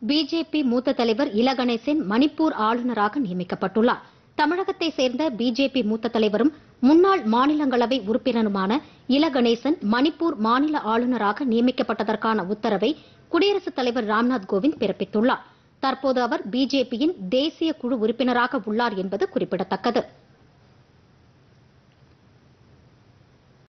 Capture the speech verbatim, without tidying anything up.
BJP மூத்த தலைவர் இல கணேசன் மணிப்பூர் ஆளுநராக நியமிக்கப்பட்டுள்ளார். தமிழகத்தை சேர்ந்த பிஜேபி மூத்த தலைவரும் முன்னாள் மாநிலங்களவை உறுப்பினருமான இல கணேசன் மணிப்பூர் மாநில ஆளுநராக நியமிக்கப்பட்டதற்கான உத்தரவை குடியரசுத் தலைவர் ராம்நாத் கோவிந்த் பிறப்பித்துள்ளார். தற்போது அவர் பிஜேபியின் தேசிய குழு உறுப்பினராக உள்ளார் என்பது குறிப்பிடத்தக்கது.